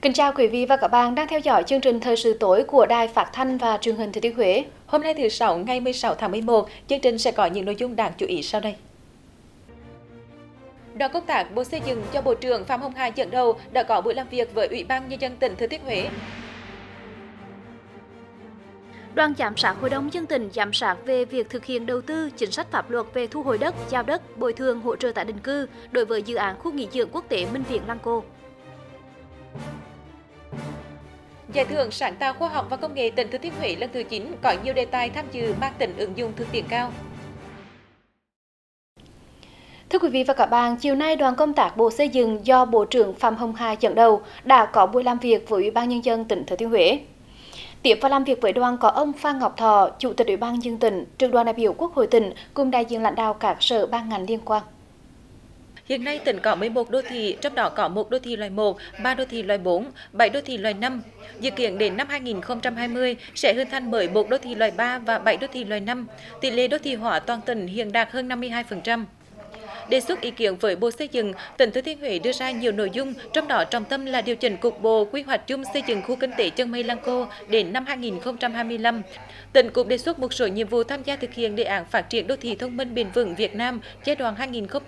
Kính chào quý vị và các bạn đang theo dõi chương trình Thời sự tối của Đài Phát thanh và Truyền hình Thừa Thiên Huế. Hôm nay thứ Sáu ngày 16 tháng 11, chương trình sẽ có những nội dung đáng chú ý sau đây. Đoàn công tác Bộ Xây dựng do Bộ trưởng Phạm Hồng Hà dẫn đầu đã có buổi làm việc với Ủy ban Nhân dân tỉnh Thừa Thiên Huế. Đoàn giám sát Hội đồng Nhân dân tỉnh giám sát về việc thực hiện đầu tư chính sách pháp luật về thu hồi đất, giao đất, bồi thường hỗ trợ tái định cư đối với dự án khu nghỉ dưỡng quốc tế Minh Viễn Lăng Cô. Giải thưởng sáng tạo khoa học và công nghệ tỉnh Thừa Thiên Huế lần thứ 9 có nhiều đề tài tham dự mang tính ứng dụng thực tiễn cao. Thưa quý vị và các bạn, chiều nay đoàn công tác Bộ Xây dựng do Bộ trưởng Phạm Hồng Hà dẫn đầu đã có buổi làm việc với Ủy ban Nhân dân tỉnh Thừa Thiên Huế. Tiếp và làm việc với đoàn có ông Phan Ngọc Thọ, Chủ tịch Ủy ban Nhân dân tỉnh, trưởng đoàn đại biểu Quốc hội tỉnh cùng đại diện lãnh đạo các sở ban ngành liên quan. Hiện nay tỉnh có 11 đô thị, trong đó có 1 đô thị loại 1, 3 đô thị loại 4, 7 đô thị loại 5. Dự kiến đến năm 2020 sẽ hình thành mới 1 đô thị loại 3 và 7 đô thị loại 5. Tỷ lệ đô thị hóa toàn tỉnh hiện đạt hơn 52%. Đề xuất ý kiến với Bộ Xây dựng, tỉnh Thừa Thiên Huế đưa ra nhiều nội dung, trong đó trọng tâm là điều chỉnh cục bộ quy hoạch chung xây dựng khu kinh tế Chân Mây Lăng Cô đến năm 2025. Tỉnh cũng đề xuất một số nhiệm vụ tham gia thực hiện đề án phát triển đô thị thông minh bền vững Việt Nam giai đoạn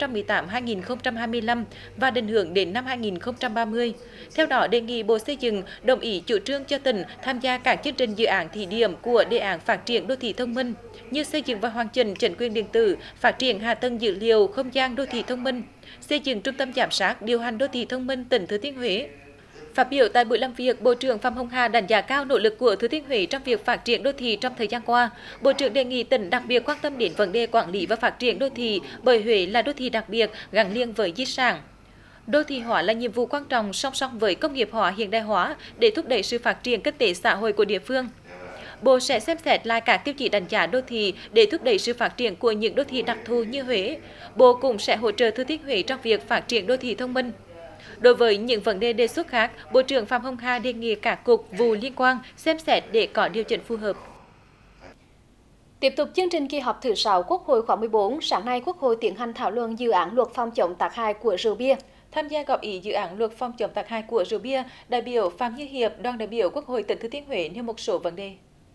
2018-2025 và định hướng đến năm 2030. Theo đó, đề nghị Bộ Xây dựng đồng ý chủ trương cho tỉnh tham gia các chương trình dự án thí điểm của đề án phát triển đô thị thông minh như xây dựng và hoàn chỉnh chính quyền điện tử, phát triển hạ tầng dữ liệu, không gian đô thị thông minh, xây dựng trung tâm giám sát điều hành đô thị thông minh tỉnh Thừa Thiên Huế. Phát biểu tại buổi làm việc, Bộ trưởng Phạm Hồng Hà đánh giá cao nỗ lực của Thừa Thiên Huế trong việc phát triển đô thị trong thời gian qua. Bộ trưởng đề nghị tỉnh đặc biệt quan tâm đến vấn đề quản lý và phát triển đô thị bởi Huế là đô thị đặc biệt gắn liền với di sản. Đô thị hóa là nhiệm vụ quan trọng song song với công nghiệp hóa hiện đại hóa để thúc đẩy sự phát triển kinh tế xã hội của địa phương. Bộ sẽ xem xét lại các tiêu chí đánh giá đô thị để thúc đẩy sự phát triển của những đô thị đặc thù như Huế. Bộ cũng sẽ hỗ trợ Thừa Thiên Huế trong việc phát triển đô thị thông minh. Đối với những vấn đề đề xuất khác, Bộ trưởng Phạm Hồng Hà đề nghị các cục vụ liên quan xem xét để có điều chỉnh phù hợp. Tiếp tục chương trình kỳ họp thứ 6 Quốc hội khóa 14, sáng nay Quốc hội tiến hành thảo luận dự án luật phòng chống tác hại của rượu bia. Tham gia góp ý dự án luật phòng chống tác hại của rượu bia, đại biểu Phạm Như Hiệp, đoàn đại biểu Quốc hội tỉnh Thừa Thiên Huế nêu một số vấn đề.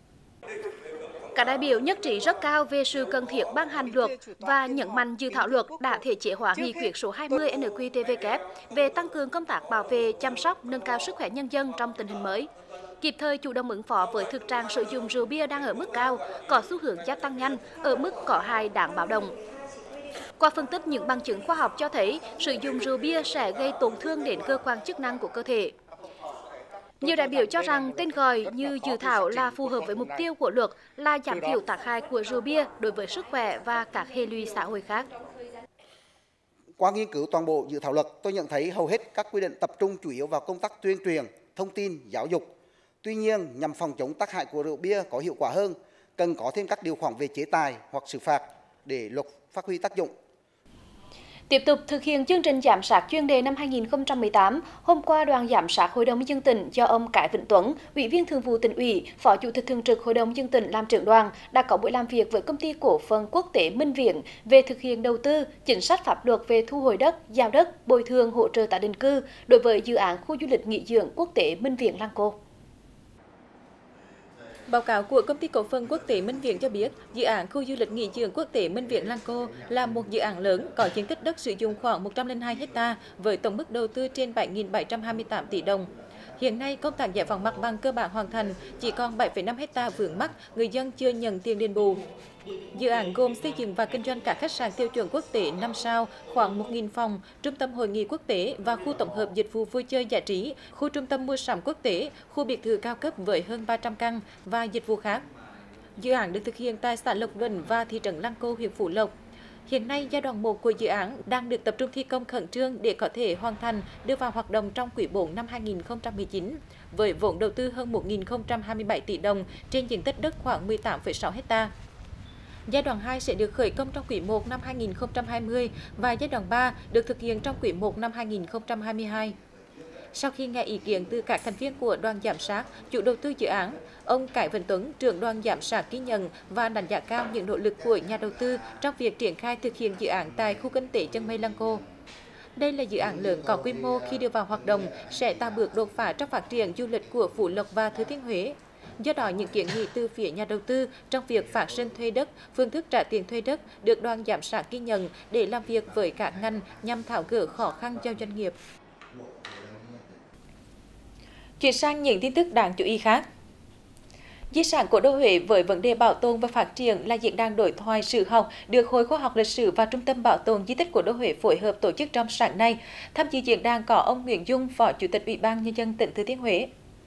Các đại biểu nhất trí rất cao về sự cần thiết ban hành luật và nhấn mạnh dự thảo luật đã thể chế hóa nghị quyết số 20 NQT-VK về tăng cường công tác bảo vệ, chăm sóc, nâng cao sức khỏe nhân dân trong tình hình mới, kịp thời chủ động ứng phó với thực trạng sử dụng rượu bia đang ở mức cao, có xu hướng gia tăng nhanh, ở mức có hại đáng báo động. Qua phân tích những bằng chứng khoa học cho thấy sử dụng rượu bia sẽ gây tổn thương đến cơ quan chức năng của cơ thể. Nhiều đại biểu cho rằng tên gọi như dự thảo là phù hợp với mục tiêu của luật là giảm thiểu tác hại của rượu bia đối với sức khỏe và các hệ lụy xã hội khác. Qua nghiên cứu toàn bộ dự thảo luật, tôi nhận thấy hầu hết các quy định tập trung chủ yếu vào công tác tuyên truyền, thông tin, giáo dục. Tuy nhiên, nhằm phòng chống tác hại của rượu bia có hiệu quả hơn, cần có thêm các điều khoản về chế tài hoặc xử phạt để luật phát huy tác dụng. Tiếp tục thực hiện chương trình giám sát chuyên đề năm 2018, hôm qua đoàn giám sát Hội đồng Nhân dân tỉnh do ông Cái Vĩnh Tuấn, Ủy viên Thường vụ Tỉnh ủy, Phó Chủ tịch Thường trực Hội đồng Nhân dân tỉnh làm trưởng đoàn đã có buổi làm việc với công ty cổ phần quốc tế Minh Viễn về thực hiện đầu tư, chính sách pháp luật về thu hồi đất, giao đất, bồi thường hỗ trợ tái định cư đối với dự án khu du lịch nghỉ dưỡng quốc tế Minh Viễn Lăng Cô. Báo cáo của công ty cổ phần quốc tế Minh Viễn cho biết, dự án khu du lịch nghỉ dưỡng quốc tế Minh Viễn Lăng Cô là một dự án lớn có diện tích đất sử dụng khoảng 102 ha với tổng mức đầu tư trên 7.728 tỷ đồng. Hiện nay, công tác giải phóng mặt bằng cơ bản hoàn thành, chỉ còn 7,5 ha vướng mắc, người dân chưa nhận tiền đền bù. Dự án gồm xây dựng và kinh doanh các khách sạn tiêu chuẩn quốc tế 5 sao, khoảng 1.000 phòng, trung tâm hội nghị quốc tế và khu tổng hợp dịch vụ vui chơi giải trí, khu trung tâm mua sắm quốc tế, khu biệt thự cao cấp với hơn 300 căn và dịch vụ khác. Dự án được thực hiện tại xã Lộc Vĩnh và thị trấn Lăng Cô, huyện Phú Lộc. Hiện nay, giai đoạn 1 của dự án đang được tập trung thi công khẩn trương để có thể hoàn thành đưa vào hoạt động trong quý 4 năm 2019, với vốn đầu tư hơn 1.027 tỷ đồng trên diện tích đất khoảng 18,6 ha. Giai đoạn 2 sẽ được khởi công trong quý 1 năm 2020 và giai đoạn 3 được thực hiện trong quý 1 năm 2022. Sau khi nghe ý kiến từ các thành viên của đoàn giám sát, chủ đầu tư dự án, ông Cái Vĩnh Tuấn, trưởng đoàn giám sát ghi nhận và đánh giá cao những nỗ lực của nhà đầu tư trong việc triển khai thực hiện dự án tại khu kinh tế Chân Mây Lăng Cô. Đây là dự án lớn có quy mô, khi đưa vào hoạt động sẽ tạo bước đột phá trong phát triển du lịch của Phú Lộc và Thừa Thiên Huế. Do đó, những kiến nghị từ phía nhà đầu tư trong việc phát sinh thuê đất, phương thức trả tiền thuê đất được đoàn giám sát ghi nhận để làm việc với các ngành nhằm tháo gỡ khó khăn cho doanh nghiệp. Chuyển sang những tin tức đáng chú ý khác. Di sản cố đô Huế với vấn đề bảo tồn và phát triển là diễn đàn đối thoại sử học được Hội Khoa học Lịch sử và Trung tâm Bảo tồn Di tích cố đô Huế phối hợp tổ chức trong sáng nay. Tham dự diễn đàn có ông Nguyễn Dung, Phó Chủ tịch Ủy ban Nhân dân tỉnh Thừa Thiên Huế.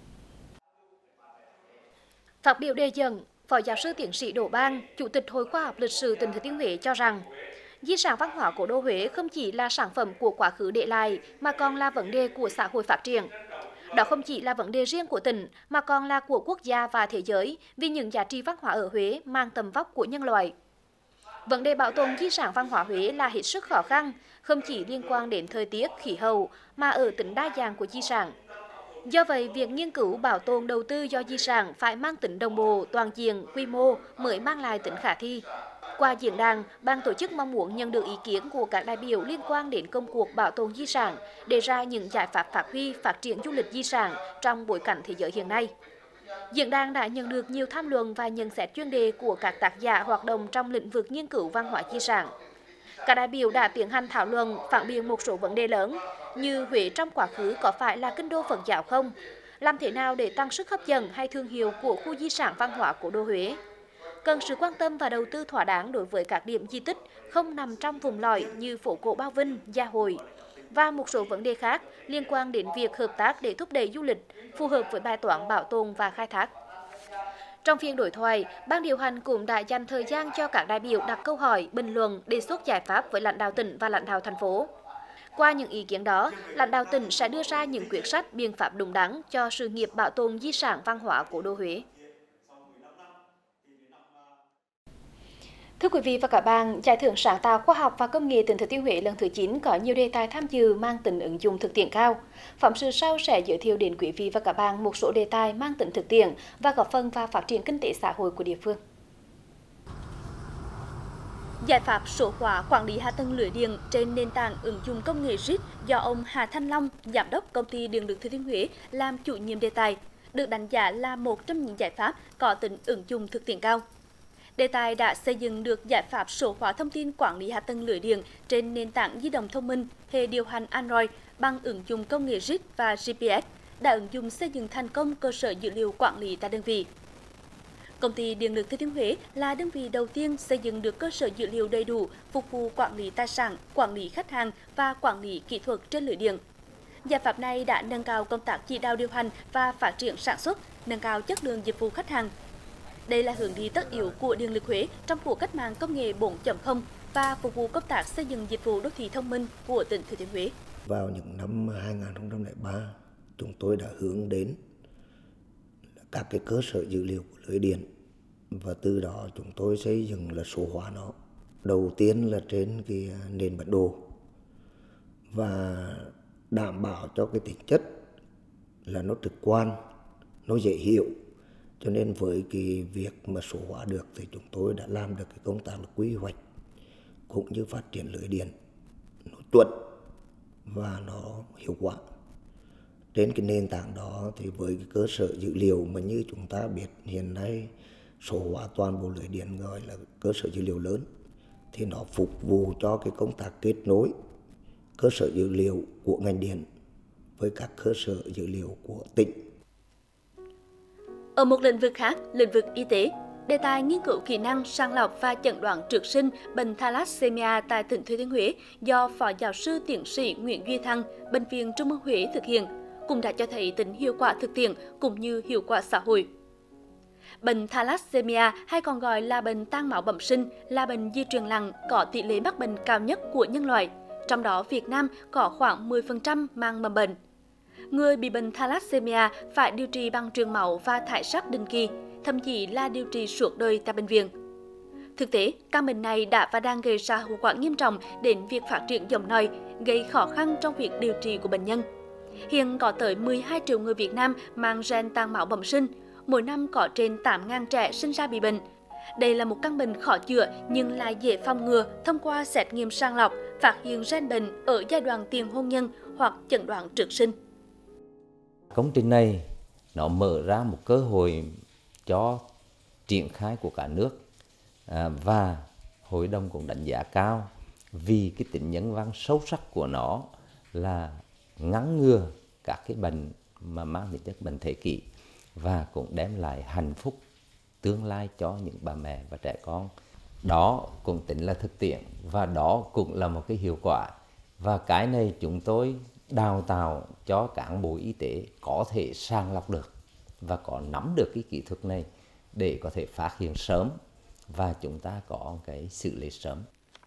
Phát biểu đề dẫn, Phó giáo sư tiến sĩ Đỗ Bang, Chủ tịch Hội Khoa học Lịch sử tỉnh Thừa Thiên Huế cho rằng, di sản văn hóa cố đô Huế không chỉ là sản phẩm của quá khứ để lại mà còn là vấn đề của xã hội phát triển. Đó không chỉ là vấn đề riêng của tỉnh mà còn là của quốc gia và thế giới vì những giá trị văn hóa ở Huế mang tầm vóc của nhân loại. Vấn đề bảo tồn di sản văn hóa Huế là hết sức khó khăn, không chỉ liên quan đến thời tiết, khí hậu mà ở tính đa dạng của di sản. Do vậy, việc nghiên cứu bảo tồn đầu tư do di sản phải mang tính đồng bộ, toàn diện, quy mô mới mang lại tính khả thi. Qua diễn đàn, ban tổ chức mong muốn nhận được ý kiến của các đại biểu liên quan đến công cuộc bảo tồn di sản, đề ra những giải pháp phát huy, phát triển du lịch di sản trong bối cảnh thế giới hiện nay. Diễn đàn đã nhận được nhiều tham luận và nhận xét chuyên đề của các tác giả hoạt động trong lĩnh vực nghiên cứu văn hóa di sản. Các đại biểu đã tiến hành thảo luận, phản biện một số vấn đề lớn như Huế trong quá khứ có phải là kinh đô Phật giáo không? Làm thế nào để tăng sức hấp dẫn hay thương hiệu của khu di sản văn hóa cố đô Huế? Cần sự quan tâm và đầu tư thỏa đáng đối với các điểm di tích không nằm trong vùng lõi như phố cổ Bao Vinh, Gia Hội và một số vấn đề khác liên quan đến việc hợp tác để thúc đẩy du lịch phù hợp với bài toán bảo tồn và khai thác. Trong phiên đối thoại, ban điều hành cũng đã dành thời gian cho các đại biểu đặt câu hỏi, bình luận, đề xuất giải pháp với lãnh đạo tỉnh và lãnh đạo thành phố. Qua những ý kiến đó, lãnh đạo tỉnh sẽ đưa ra những quyết sách, biện pháp đúng đắn cho sự nghiệp bảo tồn di sản văn hóa cố đô Huế. Thưa quý vị và các bạn, Giải thưởng sáng tạo khoa học và công nghệ tỉnh Thừa Thiên Huế lần thứ 9 có nhiều đề tài tham dự mang tính ứng dụng thực tiễn cao. Phóng sự sau sẽ giới thiệu đến quý vị và các bạn một số đề tài mang tính thực tiễn và góp phần vào phát triển kinh tế xã hội của địa phương. Giải pháp số hóa quản lý hạ tầng lưới điện trên nền tảng ứng dụng công nghệ RIS do ông Hà Thanh Long, Giám đốc Công ty Điện lực Thừa Thiên Huế làm chủ nhiệm đề tài, được đánh giá là một trong những giải pháp có tính ứng dụng thực tiễn cao. Đề tài đã xây dựng được giải pháp số hóa thông tin quản lý hạ tầng lưới điện trên nền tảng di động thông minh, hệ điều hành Android bằng ứng dụng công nghệ RIS và GPS, đã ứng dụng xây dựng thành công cơ sở dữ liệu quản lý tại đơn vị. Công ty Điện lực Thừa Thiên Huế là đơn vị đầu tiên xây dựng được cơ sở dữ liệu đầy đủ phục vụ quản lý tài sản, quản lý khách hàng và quản lý kỹ thuật trên lưới điện. Giải pháp này đã nâng cao công tác chỉ đạo điều hành và phát triển sản xuất, nâng cao chất lượng dịch vụ khách hàng. Đây là hướng đi tất yếu của Điện lực Huế trong cuộc cách mạng công nghệ 4.0 và phục vụ công tác xây dựng dịch vụ đô thị thông minh của tỉnh Thừa Thiên Huế. Vào những năm 2003, chúng tôi đã hướng đến các cái cơ sở dữ liệu của lưới điện và từ đó chúng tôi xây dựng là số hóa nó. Đầu tiên là trên cái nền bản đồ và đảm bảo cho cái tính chất là nó trực quan, nó dễ hiểu. Cho nên với cái việc mà số hóa được thì chúng tôi đã làm được cái công tác là quy hoạch cũng như phát triển lưới điện nó chuẩn và nó hiệu quả. Trên cái nền tảng đó thì với cái cơ sở dữ liệu mà như chúng ta biết hiện nay số hóa toàn bộ lưới điện gọi là cơ sở dữ liệu lớn thì nó phục vụ cho cái công tác kết nối cơ sở dữ liệu của ngành điện với các cơ sở dữ liệu của tỉnh. Ở một lĩnh vực khác, lĩnh vực y tế, đề tài nghiên cứu kỹ năng sàng lọc và chẩn đoán trước sinh bệnh thalassemia tại tỉnh Thừa Thiên Huế do Phó giáo sư tiến sĩ Nguyễn Duy Thăng, Bệnh viện Trung ương Huế thực hiện, cũng đã cho thấy tính hiệu quả thực tiễn cũng như hiệu quả xã hội. Bệnh thalassemia hay còn gọi là bệnh tan máu bẩm sinh là bệnh di truyền nặng có tỷ lệ mắc bệnh cao nhất của nhân loại, trong đó Việt Nam có khoảng 10% mang mầm bệnh. Người bị bệnh thalassemia phải điều trị bằng truyền máu và thải sắt định kỳ, thậm chí là điều trị suốt đời tại bệnh viện. Thực tế, căn bệnh này đã và đang gây ra hậu quả nghiêm trọng đến việc phát triển giọng nói, gây khó khăn trong việc điều trị của bệnh nhân. Hiện có tới 12 triệu người Việt Nam mang gen tan máu bẩm sinh, mỗi năm có trên 8.000 trẻ sinh ra bị bệnh. Đây là một căn bệnh khó chữa nhưng lại dễ phòng ngừa thông qua xét nghiệm sàng lọc phát hiện gen bệnh ở giai đoạn tiền hôn nhân hoặc chẩn đoán trước sinh. Công trình này nó mở ra một cơ hội cho triển khai của cả nước, và hội đồng cũng đánh giá cao vì cái tính nhân văn sâu sắc của nó là ngăn ngừa các cái bệnh mà mang tính chất bệnh thế kỷ và cũng đem lại hạnh phúc tương lai cho những bà mẹ và trẻ con. Đó cũng tính là thực tiễn và đó cũng là một cái hiệu quả, và cái này chúng tôi đào tạo cho cán bộ y tế có thể sàng lọc được và có nắm được cái kỹ thuật này để có thể phát hiện sớm và chúng ta có cái xử lý sớm.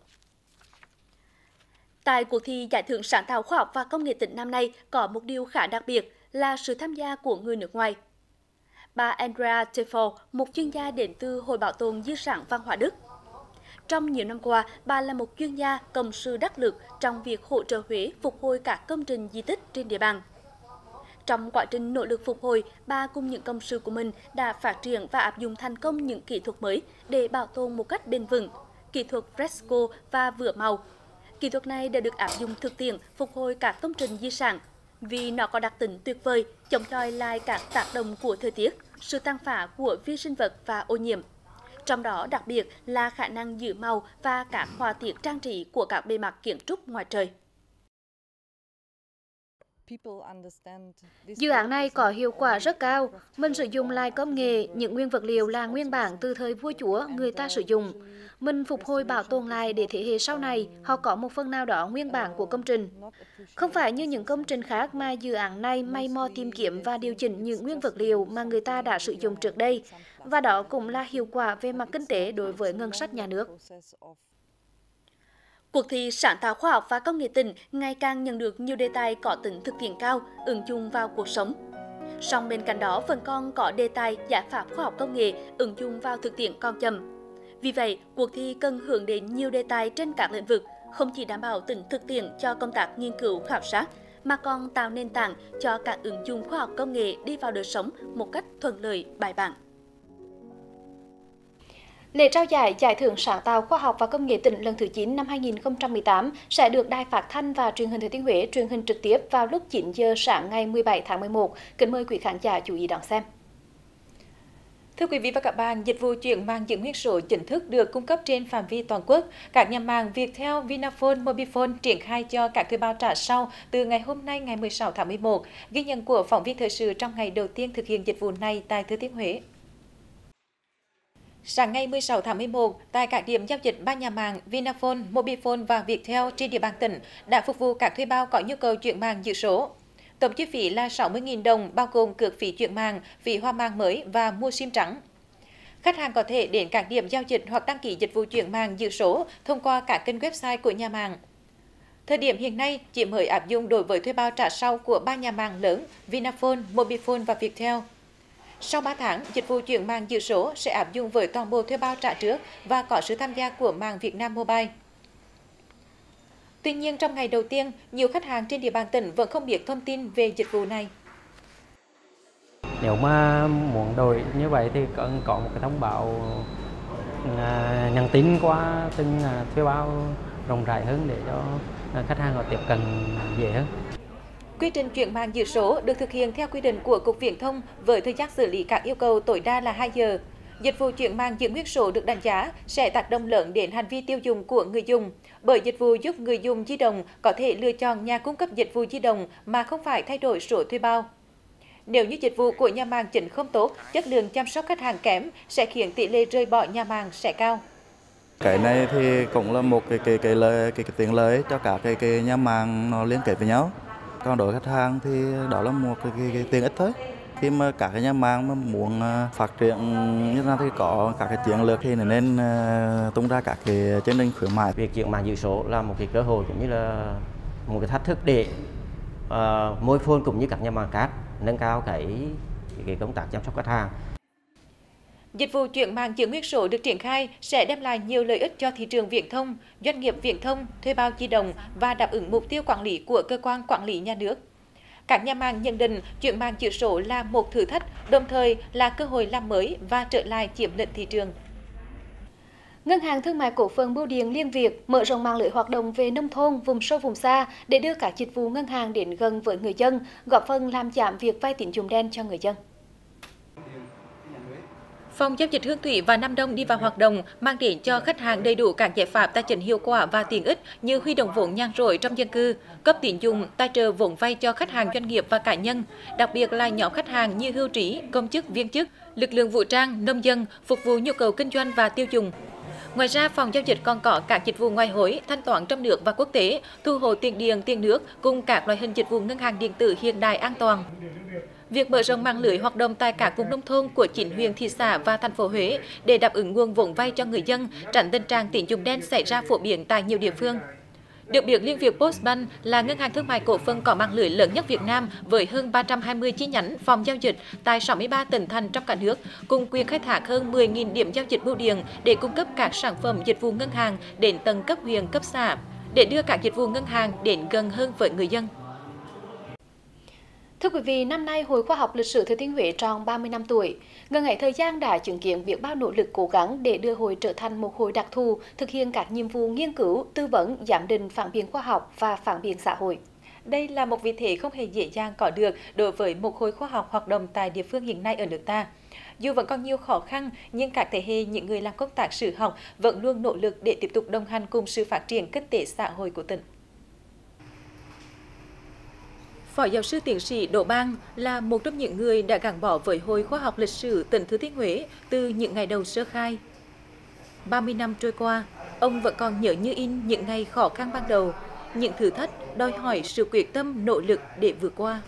Tại cuộc thi Giải thưởng sáng tạo khoa học và công nghệ tỉnh năm nay có một điều khá đặc biệt là sự tham gia của người nước ngoài. Bà Andrea Teffel, một chuyên gia đến từ Hội Bảo tồn Di sản Văn hóa Đức. Trong nhiều năm qua, bà là một chuyên gia cộng sự đắc lực trong việc hỗ trợ Huế phục hồi các công trình di tích trên địa bàn. Trong quá trình nỗ lực phục hồi, bà cùng những cộng sự của mình đã phát triển và áp dụng thành công những kỹ thuật mới để bảo tồn một cách bền vững, kỹ thuật fresco và vữa màu. Kỹ thuật này đã được áp dụng thực tiễn phục hồi các công trình di sản vì nó có đặc tính tuyệt vời, chống chọi lại các tác động của thời tiết, sự tàn phá của vi sinh vật và ô nhiễm. Trong đó đặc biệt là khả năng giữ màu và các họa tiết trang trí của các bề mặt kiến trúc ngoài trời. Dự án này có hiệu quả rất cao. Mình sử dụng lại công nghệ, những nguyên vật liệu là nguyên bản từ thời vua chúa người ta sử dụng. Mình phục hồi bảo tồn lại để thế hệ sau này họ có một phần nào đó nguyên bản của công trình. Không phải như những công trình khác mà dự án này may mò tìm kiếm và điều chỉnh những nguyên vật liệu mà người ta đã sử dụng trước đây. Và đó cũng là hiệu quả về mặt kinh tế đối với ngân sách nhà nước. Cuộc thi sáng tạo khoa học và công nghệ tỉnh ngày càng nhận được nhiều đề tài có tính thực tiễn cao, ứng dụng vào cuộc sống. Song bên cạnh đó vẫn còn có đề tài giải pháp khoa học công nghệ ứng dụng vào thực tiễn còn chậm. Vì vậy, cuộc thi cần hướng đến nhiều đề tài trên các lĩnh vực, không chỉ đảm bảo tính thực tiễn cho công tác nghiên cứu khảo sát, mà còn tạo nền tảng cho các ứng dụng khoa học công nghệ đi vào đời sống một cách thuận lợi, bài bản. Lễ trao giải thưởng sáng tạo khoa học và công nghệ tỉnh lần thứ 9 năm 2018 sẽ được Đài Phát thanh và Truyền hình Thừa Thiên Huế truyền hình trực tiếp vào lúc 9 giờ sáng ngày 17 tháng 11. Kính mời quý khán giả chú ý đón xem. Thưa quý vị và các bạn, dịch vụ chuyển mạng giữ nguyên số chính thức được cung cấp trên phạm vi toàn quốc. Các nhà mạng Viettel, Vinaphone, Mobifone triển khai cho các thuê bao trả sau từ ngày hôm nay ngày 16 tháng 11. Ghi nhận của phóng viên thời sự trong ngày đầu tiên thực hiện dịch vụ này tại Thừa Thiên Huế. Sáng ngày 16 tháng 11, tại các điểm giao dịch ba nhà mạng Vinaphone, Mobifone và Viettel trên địa bàn tỉnh đã phục vụ các thuê bao có nhu cầu chuyển mạng giữ số. Tổng chi phí là 60.000 đồng, bao gồm cước phí chuyển mạng, phí hoa mạng mới và mua sim trắng. Khách hàng có thể đến các điểm giao dịch hoặc đăng ký dịch vụ chuyển mạng giữ số thông qua các kênh website của nhà mạng. Thời điểm hiện nay chỉ mới áp dụng đối với thuê bao trả sau của ba nhà mạng lớn Vinaphone, Mobifone và Viettel. Sau 3 tháng, dịch vụ chuyển mạng giữ số sẽ áp dụng với toàn bộ thuê bao trả trước và có sự tham gia của mạng Vietnam Mobile. Tuy nhiên, trong ngày đầu tiên, nhiều khách hàng trên địa bàn tỉnh vẫn không biết thông tin về dịch vụ này. Nếu mà muốn đổi như vậy thì cần có một cái thông báo nhắn tin qua từng thuê bao rộng rãi hơn để cho khách hàng họ tiếp cận dễ hơn. Quy trình chuyển mạng giữ số được thực hiện theo quy định của Cục Viễn thông với thời gian xử lý các yêu cầu tối đa là 2 giờ. Dịch vụ chuyển mạng giữ nguyên số được đánh giá sẽ tác động lớn đến hành vi tiêu dùng của người dùng, bởi dịch vụ giúp người dùng di động có thể lựa chọn nhà cung cấp dịch vụ di động mà không phải thay đổi số thuê bao. Nếu như dịch vụ của nhà mạng chính không tốt, chất lượng chăm sóc khách hàng kém sẽ khiến tỷ lệ rời bỏ nhà mạng sẽ cao. Cái này thì cũng là một cái tiện lợi cho cả cái nhà mạng nó liên kết với nhau. Còn đối với khách hàng thì đó là một cái tiện ích thôi. Khi mà các cái nhà mạng mà muốn phát triển như thế nào thì có các cái chiến lược thì nên tung ra các cái chương trình khuyến mại. Việc chuyển mạng giữ số là một cái cơ hội cũng như là một cái thách thức để Mobifone cũng như các nhà mạng khác nâng cao cái công tác chăm sóc khách hàng. Dịch vụ chuyển mạng giữ nguyên số được triển khai sẽ đem lại nhiều lợi ích cho thị trường viễn thông, doanh nghiệp viễn thông, thuê bao di động và đáp ứng mục tiêu quản lý của cơ quan quản lý nhà nước. Các nhà mạng nhận định chuyển mạng giữ số là một thử thách, đồng thời là cơ hội làm mới và trở lại chiếm lĩnh thị trường. Ngân hàng Thương mại Cổ phần Bưu điện Liên Việt mở rộng mạng lưới hoạt động về nông thôn, vùng sâu vùng xa để đưa các dịch vụ ngân hàng đến gần với người dân, góp phần làm giảm việc vay tín dụng đen cho người dân. Phòng giao dịch Hương Thủy và Nam Đông đi vào hoạt động, mang đến cho khách hàng đầy đủ các giải pháp tài chính hiệu quả và tiện ích như huy động vốn nhàn rỗi trong dân cư, cấp tín dụng, tài trợ vốn vay cho khách hàng doanh nghiệp và cá nhân, đặc biệt là nhóm khách hàng như hưu trí, công chức, viên chức, lực lượng vũ trang, nông dân, phục vụ nhu cầu kinh doanh và tiêu dùng. Ngoài ra, phòng giao dịch còn có các dịch vụ ngoại hối, thanh toán trong nước và quốc tế, thu hồi tiền điện, tiền nước cùng các loại hình dịch vụ ngân hàng điện tử hiện đại an toàn. Việc mở rộng mạng lưới hoạt động tại các vùng nông thôn của 9 huyện, thị xã và thành phố Huế để đáp ứng nguồn vốn vay cho người dân, tránh tình trạng tín dụng đen xảy ra phổ biến tại nhiều địa phương. Được biết, Liên Việt Postbank là ngân hàng thương mại cổ phần có mạng lưới lớn nhất Việt Nam với hơn 320 chi nhánh phòng giao dịch tại 63 tỉnh thành trong cả nước, cùng quyền khai thác hơn 10.000 điểm giao dịch bưu điện để cung cấp các sản phẩm dịch vụ ngân hàng đến tận cấp huyện, cấp xã, để đưa các dịch vụ ngân hàng đến gần hơn với người dân. Thưa quý vị, năm nay Hội Khoa học Lịch sử Thừa Thiên Huế tròn 30 năm tuổi. Ngần ấy thời gian đã chứng kiến biết bao nỗ lực cố gắng để đưa hội trở thành một hội đặc thù, thực hiện các nhiệm vụ nghiên cứu, tư vấn, giám định phản biện khoa học và phản biện xã hội. Đây là một vị thế không hề dễ dàng có được đối với một hội khoa học hoạt động tại địa phương hiện nay ở nước ta. Dù vẫn còn nhiều khó khăn, nhưng các thế hệ những người làm công tác sử học vẫn luôn nỗ lực để tiếp tục đồng hành cùng sự phát triển kinh tế xã hội của tỉnh. Phó giáo sư tiến sĩ Đỗ Bang là một trong những người đã gắn bó với Hội Khoa học Lịch sử tỉnh Thừa Thiên Huế từ những ngày đầu sơ khai. 30 năm trôi qua, ông vẫn còn nhớ như in những ngày khó khăn ban đầu, những thử thách đòi hỏi sự quyết tâm, nỗ lực để vượt qua.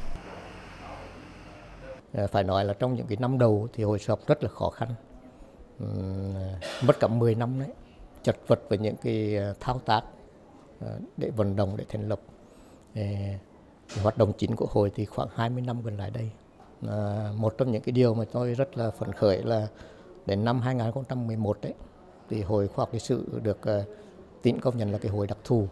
Phải nói là trong những cái năm đầu thì hội học rất là khó khăn, mất cả 10 năm đấy, chật vật với những cái thao tác để vận động, để thành lập. Hoạt động chính của hội thì khoảng 20 năm gần lại đây. Một trong những cái điều mà tôi rất là phấn khởi là đến năm 2011 đấy, thì Hội Khoa học Lịch sử được tỉnh công nhận là cái hội đặc thù.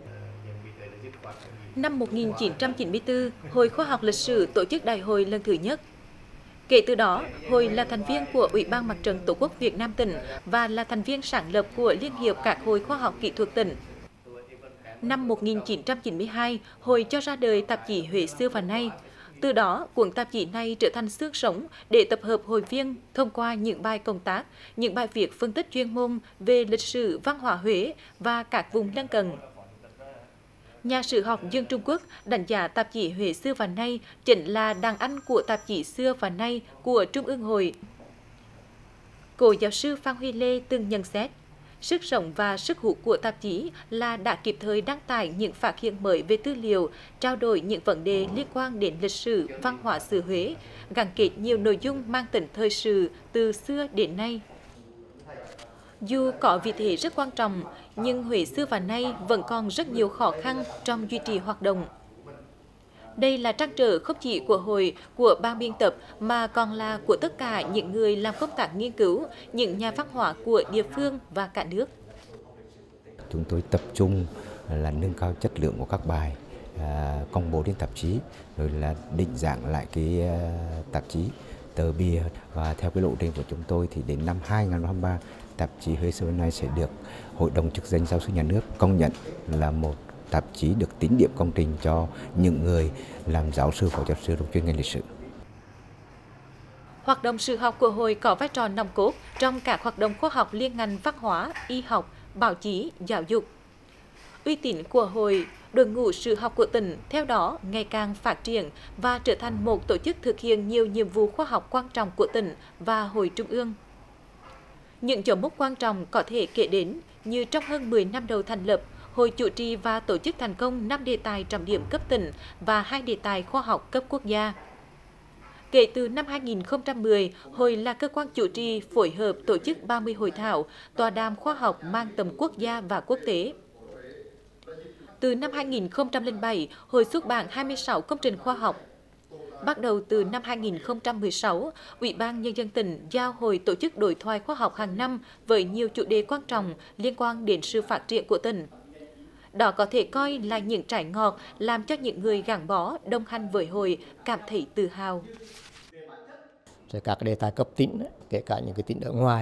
Năm 1994, Hội Khoa học Lịch sử tổ chức đại hội lần thứ nhất. Kể từ đó, hội là thành viên của Ủy ban Mặt trận Tổ quốc Việt Nam tỉnh và là thành viên sáng lập của Liên hiệp các hội khoa học kỹ thuật tỉnh. Năm 1992, hội cho ra đời tạp chí Huế xưa và nay. Từ đó, cuốn tạp chí này trở thành xương sống để tập hợp hội viên thông qua những bài công tác, những bài viết phân tích chuyên môn về lịch sử văn hóa Huế và các vùng lân cận. Nhà sử học Dương Trung Quốc đánh giá tạp chí Huế xưa và nay chính là đàn anh của tạp chí xưa và nay của Trung ương hội. Cố giáo sư Phan Huy Lê từng nhận xét, sức sống và sức hút của tạp chí là đã kịp thời đăng tải những phát hiện mới về tư liệu, trao đổi những vấn đề liên quan đến lịch sử, văn hóa xứ Huế, gắn kết nhiều nội dung mang tính thời sự từ xưa đến nay. Dù có vị thế rất quan trọng, nhưng Huế xưa và nay vẫn còn rất nhiều khó khăn trong duy trì hoạt động. Đây là trăn trở không chỉ của hội, của ban biên tập mà còn là của tất cả những người làm công tác nghiên cứu, những nhà văn hóa của địa phương và cả nước. Chúng tôi tập trung là nâng cao chất lượng của các bài công bố trên tạp chí, rồi là định dạng lại cái tạp chí tờ bìa, và theo cái lộ trình của chúng tôi thì đến năm 2023 tạp chí Huế xưa nay sẽ được Hội đồng chức danh giáo sư nhà nước công nhận là một tạp chí được tín điểm công trình cho những người làm giáo sư, phó giáo sư trong chuyên ngành lịch sử. Hoạt động sử học của hội có vai trò nòng cốt trong các hoạt động khoa học liên ngành văn hóa, y học, báo chí, giáo dục. Uy tín của hội, đội ngũ sử học của tỉnh theo đó ngày càng phát triển và trở thành một tổ chức thực hiện nhiều nhiệm vụ khoa học quan trọng của tỉnh và hội trung ương. Những dấu mốc quan trọng có thể kể đến như trong hơn 10 năm đầu thành lập, hội chủ trì và tổ chức thành công 5 đề tài trọng điểm cấp tỉnh và 2 đề tài khoa học cấp quốc gia. Kể từ năm 2010, hội là cơ quan chủ trì phối hợp tổ chức 30 hội thảo, tọa đàm khoa học mang tầm quốc gia và quốc tế. Từ năm 2007, hội xuất bản 26 công trình khoa học. Bắt đầu từ năm 2016, Ủy ban Nhân dân tỉnh giao hội tổ chức đối thoại khoa học hàng năm với nhiều chủ đề quan trọng liên quan đến sự phát triển của tỉnh. Đó có thể coi là những trái ngọt làm cho những người gắn bó, đồng hành với hội cảm thấy tự hào. Rồi các đề tài cấp tỉnh, kể cả những cái tỉnh ở ngoài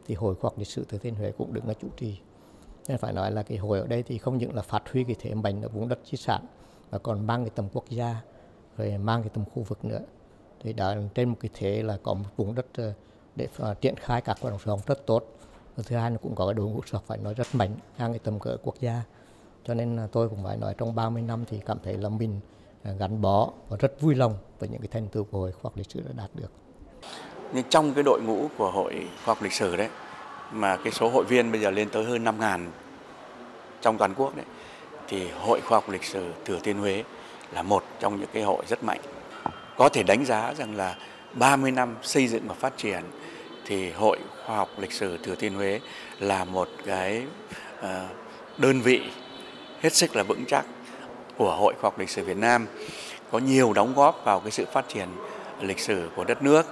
thì Hội Khoa học Lịch sử Thừa Thiên Huế cũng đứng ra chủ trì. Nên phải nói là cái hội ở đây thì không những là phát huy cái thế mạnh ở vùng đất di sản mà còn mang cái tầm quốc gia, rồi mang cái tầm khu vực nữa. Thì đã trên một cái thế là có một vùng đất để triển khai các hoạt động xã hội rất tốt. Và thứ hai nó cũng có cái đội ngũ xã phải nói rất mạnh, ngang cái tầm cỡ quốc gia. Cho nên tôi cũng phải nói trong 30 năm thì cảm thấy là mình gắn bó và rất vui lòng với những cái thành tựu của Hội Khoa học Lịch sử đã đạt được. Nhưng trong cái đội ngũ của Hội Khoa học Lịch sử đấy, mà cái số hội viên bây giờ lên tới hơn 5.000 trong toàn quốc đấy, thì Hội Khoa học Lịch sử Thừa Thiên Huế là một trong những cái hội rất mạnh. Có thể đánh giá rằng là 30 năm xây dựng và phát triển thì Hội Khoa học Lịch sử Thừa Thiên Huế là một cái đơn vị hết sức là vững chắc của Hội Khoa học Lịch sử Việt Nam, có nhiều đóng góp vào cái sự phát triển lịch sử của đất nước.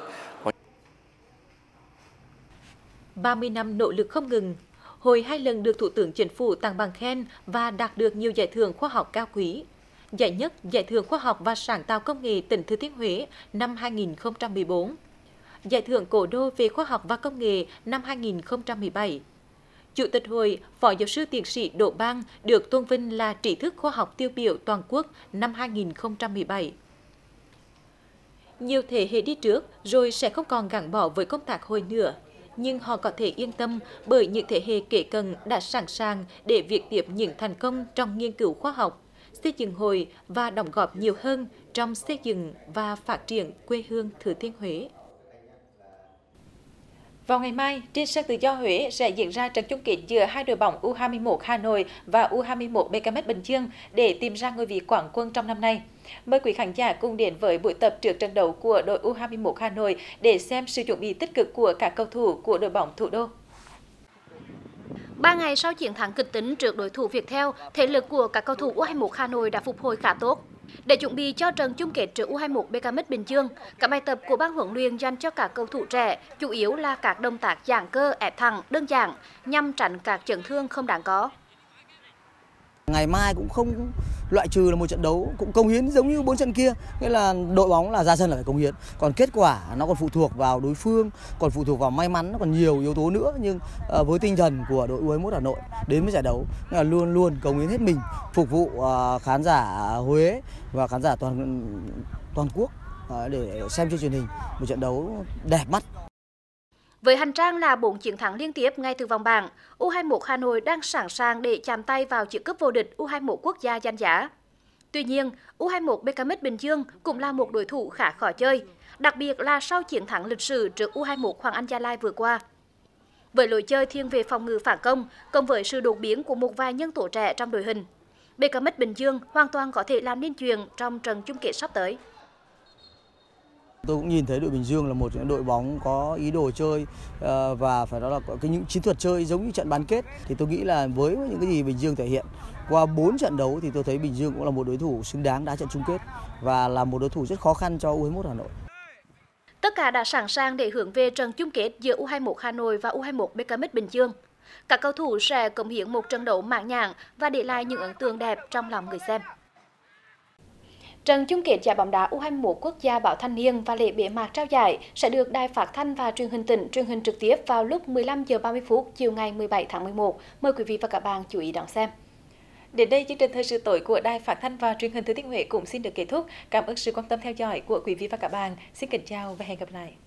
30 năm nỗ lực không ngừng, Hội 2 lần được Thủ tướng Chính phủ tặng bằng khen và đạt được nhiều giải thưởng khoa học cao quý. Giải nhất Giải thưởng Khoa học và Sáng tạo Công nghệ tỉnh Thừa Thiên Huế năm 2014, Giải thưởng Cố đô về khoa học và công nghệ năm 2017. Chủ tịch Hội, Phó Giáo sư Tiến sĩ Đỗ Bang được tôn vinh là trí thức khoa học tiêu biểu toàn quốc năm 2017. Nhiều thế hệ đi trước rồi sẽ không còn gắn bó với công tác hội nữa, nhưng họ có thể yên tâm bởi những thế hệ kế cận đã sẵn sàng để viết tiếp những thành công trong nghiên cứu khoa học, xây dựng hội và đóng góp nhiều hơn trong xây dựng và phát triển quê hương Thừa Thiên Huế. Vào ngày mai, trên sân Tự do Huế sẽ diễn ra trận chung kết giữa hai đội bóng U21 Hà Nội và U21 BKMX Bình Dương để tìm ra ngôi vị quán quân trong năm nay. Mời quý khán giả cùng đến với buổi tập trước trận đấu của đội U21 Hà Nội để xem sự chuẩn bị tích cực của các cầu thủ của đội bóng thủ đô. 3 ngày sau chiến thắng kịch tính trước đối thủ Viettel, thể lực của các cầu thủ U21 Hà Nội đã phục hồi khá tốt. Để chuẩn bị cho trận chung kết trước U21 BKMX Bình Dương, các bài tập của ban huấn luyện dành cho các cầu thủ trẻ chủ yếu là các động tác giãn cơ ép thẳng đơn giản nhằm tránh các chấn thương không đáng có. Ngày mai cũng không loại trừ là một trận đấu cũng cống hiến giống như 4 trận kia, nghĩa là đội bóng là ra sân là phải cống hiến. Còn kết quả nó còn phụ thuộc vào đối phương, còn phụ thuộc vào may mắn, nó còn nhiều yếu tố nữa. Nhưng với tinh thần của đội U21 Hà Nội đến với giải đấu là luôn luôn cống hiến hết mình phục vụ khán giả Huế và khán giả toàn quốc để xem trên truyền hình một trận đấu đẹp mắt. Với hành trang là 4 chiến thắng liên tiếp ngay từ vòng bảng, U21 Hà Nội đang sẵn sàng để chạm tay vào chiếc cúp vô địch U21 quốc gia danh giá. Tuy nhiên, U21 BKMX Bình Dương cũng là một đối thủ khá khó chơi, đặc biệt là sau chiến thắng lịch sử trước U21 Hoàng Anh Gia Lai vừa qua. Với lối chơi thiên về phòng ngự phản công, cộng với sự đột biến của một vài nhân tố trẻ trong đội hình, BKMX Bình Dương hoàn toàn có thể làm nên chuyện trong trận chung kết sắp tới. Tôi cũng nhìn thấy đội Bình Dương là một đội bóng có ý đồ chơi và phải nói là có những chiến thuật chơi giống như trận bán kết. Thì tôi nghĩ là với những cái gì Bình Dương thể hiện qua 4 trận đấu thì tôi thấy Bình Dương cũng là một đối thủ xứng đáng đá trận chung kết và là một đối thủ rất khó khăn cho U21 Hà Nội. Tất cả đã sẵn sàng để hướng về trận chung kết giữa U21 Hà Nội và U21 BKMX Bình Dương. Các cầu thủ sẽ cống hiến một trận đấu mãn nhãn và để lại những ấn tượng đẹp trong lòng người xem. Trận chung kết giải bóng đá U21 quốc gia Báo Thanh niên và lễ bế mạc trao giải sẽ được Đài Phát thanh và Truyền hình tỉnh truyền hình trực tiếp vào lúc 15h30 chiều ngày 17 tháng 11. Mời quý vị và các bạn chú ý đón xem. Đến đây, chương trình thời sự tối của Đài Phát thanh và Truyền hình Thừa Thiên Huế cũng xin được kết thúc. Cảm ơn sự quan tâm theo dõi của quý vị và các bạn. Xin kính chào và hẹn gặp lại.